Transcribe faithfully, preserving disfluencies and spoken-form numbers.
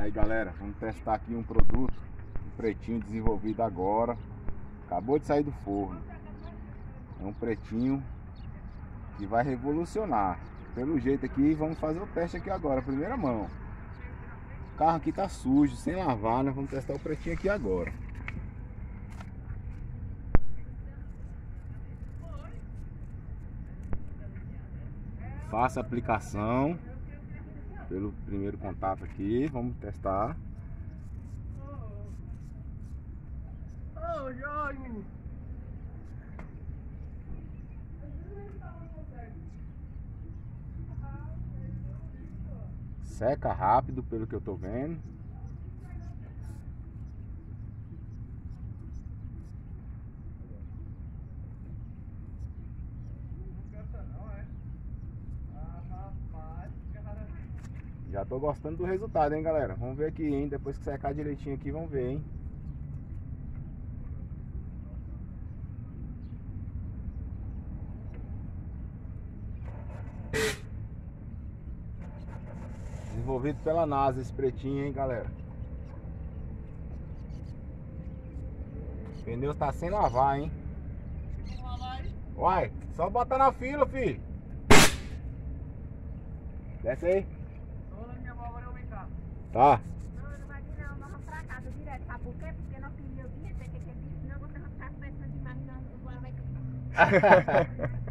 Aí galera, vamos testar aqui um produto, um pretinho desenvolvido agora. Acabou de sair do forno. É um pretinho que vai revolucionar. Pelo jeito aqui, vamos fazer o teste aqui agora, primeira mão. O carro aqui tá sujo, sem lavar, nós vamos testar o pretinho aqui agora. Faça a aplicação pelo primeiro contato aqui, vamos testar. Ô, Jorge! Seca rápido, pelo que eu tô vendo. Já tô gostando do resultado, hein, galera. Vamos ver aqui, hein. Depois que secar direitinho aqui, vamos ver, hein. Desenvolvido pela NASA esse pretinho, hein, galera. O pneu tá sem lavar, hein. Uai, só botar na fila, fi. Desce aí. Tá. Não, não vai vir não, nós vamos pra casa direto, sabe por quê? Porque nós queríamos vir, até que ele disse, senão você vai ficar pensando demais, não, agora vai...